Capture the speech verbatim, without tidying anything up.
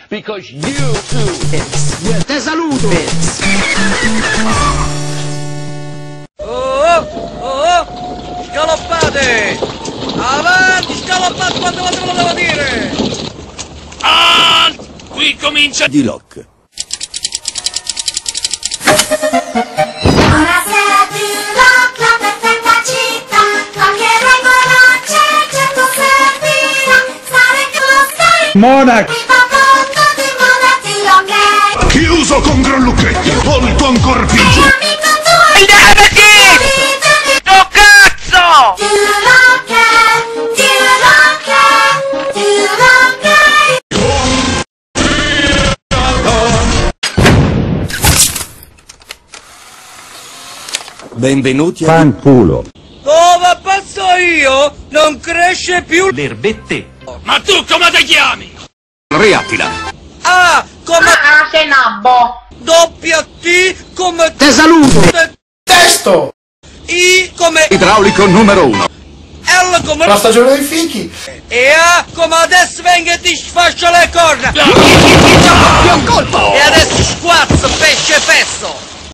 because you two hits. Te saluto! Hits. Oh, oh, oh, scaloppate! Avanti, scaloppate quante volte ve lo devo dire! Ah, qui comincia di Lock. Buonasera di Lock, la perfetta città, qualche regola c'è, certo servirà, stare con stare, Monaco! il papotto di Monaco di Lock è Chiuso con gran lucchetti, volto ancor più giù. amico tuo, Allenati! Oh cazzo! di Lock è, di Lock è, di Lock è. Benvenuti a Fanculo! Dove passo io non cresce più L'erbette. Ma tu come ti chiami? Reattila. A come Ah, sei nabbo! doppia T come Te saluto! te- Testo! I come Idraulico numero uno. L come La stagione dei fichi! e A come adesso venga e ti sfascia le